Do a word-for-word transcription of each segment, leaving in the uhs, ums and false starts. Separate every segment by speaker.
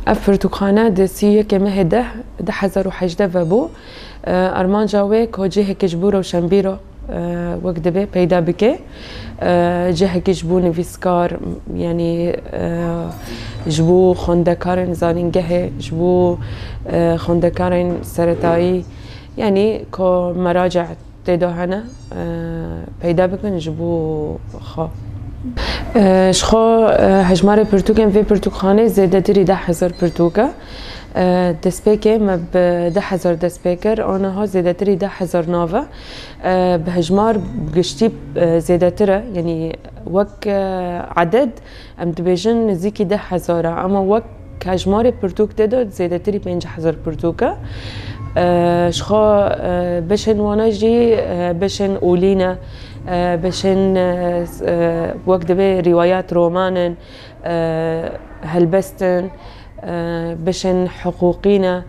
Speaker 1: اف برتقانه دسیه که مه ده ده هزار و هجده و بو ارمان جاوه که جه کجبور و شنبیرو وقت به پیدا بکه جه کجبو نویسکار یعنی جبو خواندکارن زانینگه جبو خواندکارن سرطایی یعنی که مراجع تداهنه پیدا بکن جبو خو شخو هجمار پرتوکن و پرتوکخانه زیاده تری ده هزار پرتوکه دسپیکه ما ده هزار دسپیکر آنها زیاده تری ده هزار ناوه به هجمار بگشتی زیاده تره یعنی وک عدد ام دبیجن نزدیکی ده هزاره اما وک هجمار پرتوک داد زیاده تری پنج هزار پرتوکه شخو بشن وانجی بشن اولینه بشن وقت به روایات رومانن هلبستن بشن حقوقینا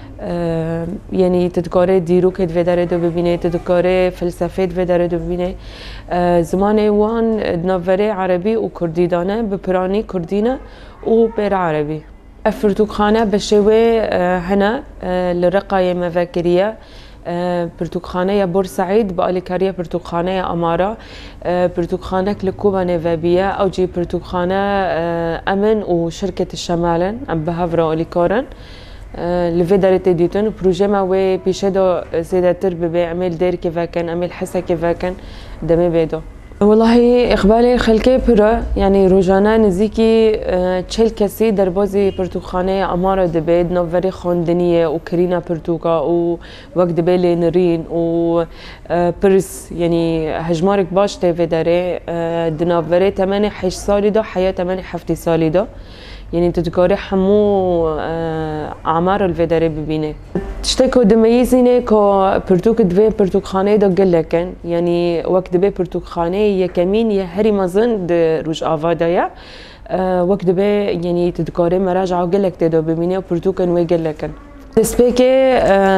Speaker 1: یعنی تذکاره دیروکت و داره دو ببینه تذکاره فلسفه و داره دو ببینه زمان وان نوره عربی و کردی دانه به پرانی کردینه و بر عربی افرتوخانه بشوی هنا لرقای مفکریه پرتوخانه بورسعید با آلیکاریه پرتوخانه امارا پرتوخانه کلکوبا نوابیه او جی پرتوخانه امن و شرکت الشمالن ام بهافرا آلیکارن لفي دارت ديتون بروجي ما وي بيشدو زيادة تربي بعمل دير كيف كان عمل حسا كيف كان دمي بيدو والله إقبالي خلقي برا يعني روجانا نزيكي تشيل كسي دربازي برتوخانة أمارة دبيد نوفري خاندنية وكرينا برتوكا ووقت دبيلي نرين و برس يعني هجمارك باش تيفي داري دنافري تماني حيش سالي دو حياة تماني حفتي سالي دو يعني تذكري حمو أعمار الفيداري ببينه تشتكوا دميزينه كو برتوك دوي برتوخانه دا قلكن يعني وقت دبي برتوخانه يا كمين يا هري مازن د روج آفادايا وقت دبي يعني تذكري مراجعة قلك تدا ببينه برتوكن وي قلكن دسبيكي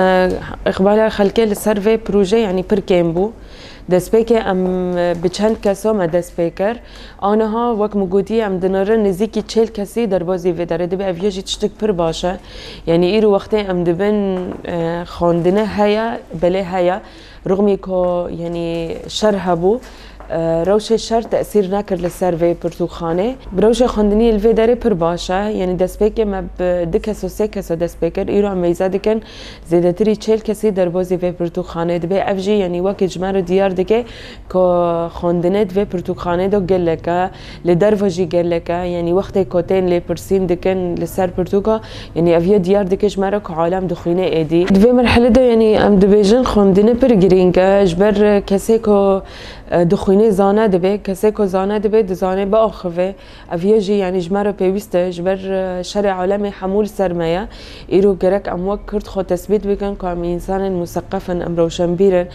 Speaker 1: إقبال خلقي للسيرفي بروجي يعني بركيمبو دسپیکر ام بچند کسا ما دسپیکر آنها وقت موجودی ام دنارن نزدیکی چهل کسی در بازی و داره دبی اویجی تشتک پر باشه یعنی ایرو وقتی ام دبن خواندنه هیا بله هیا رغمی که یعنی شرح بو روش شر تأثیر نکرد لسر وی پرتوخانه بروش خواندنی الوی داره پر باشه یعنی دسپیکر ما دو کس و سه کس دسپیکر ایرو هم میزده کن زیاده تری چهل کسی در بازی وی پرتوخانه دبی افجی یعنی وقت جمعه دیار دکه که خواندنه وی پرتوخانه دو گله که لدر وجی گله که یعنی وقتی کتین لی پرسین دکن لسر پرتوکا یعنی اویا دیار دکه جمعه که عالم دخینه ایدی دوی مرحله دو یعنی ام دبیجن خواندنه پر گرینگه جبر کسی که دخینه زانه دبی کسی که زانه دبی دزانه با آخوه اویجی یعنی جمعه پیوسته جبر شرع عالم حمول سرمایه ایرو گرک اموک کرد خود تثبیت بکن که ام انسان مثقفن ام روشنبیرن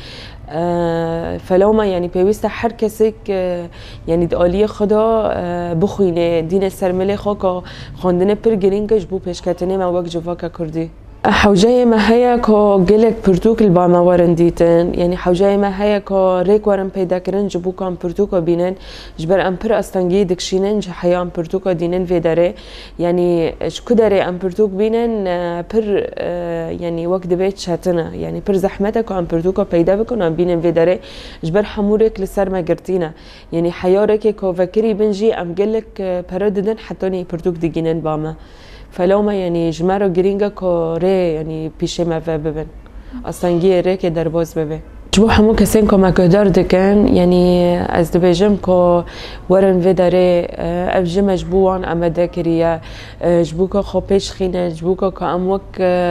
Speaker 1: فلو ما يعني بيوسته هر کسی که يعني دعالی خدا بخوینه دین سرمله خو خواندن پر گرینگش بو پیشکتنه ما وقت جواکا کردی حوجه ما هي كو جلك برتوك الباما ورنديتن يعني حوجه ما هي كو ريك ورن پیدا کرن جبو كام برتوكا بينن جبر امبر استنگي دكشينن ج حيام برتوكا دينن في داره يعني شكو داره ام برتوك بينن پر يعني وقت بيت شاتنا يعني پر زحمتك ام برتوكا پیدا بكن ام بينن في داره جبر حمورك لسر ما گرتينا يعني حيارك كو فكري بنجي ام جلك پرددن حتى ني برتوك ديگينن باما فلو ما يعني جمارو گرینگا که ری يعني پیش ما ببن اصلاً ری که در باز ببن جبو همون کسین که مقدار دکن یعنی از دبیجم که ورن و داره افجم جبوان آماده کریه جبو که خوبش خینه جبو که اموک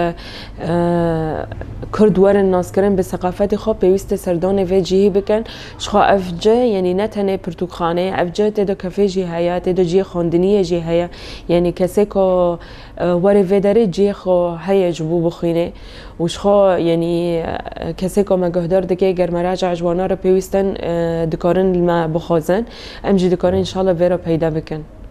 Speaker 1: کرد ورن ناس کردن به ثقافت خوب پیوست سردان و جیه بکن شخو افجه یعنی نه تنه پرتوخانه افجه تدو کافه جی هیا تدو جی خواندنی جی هیا یعنی کسی که ور و داره جی خو هیا جبو بخینه وشخو یعنی کسی که مقدار دکه گر مراجع جوانا را پیوستن دکارن ما بخوازن امجی دکارن انشالله ویرا پیدا بکن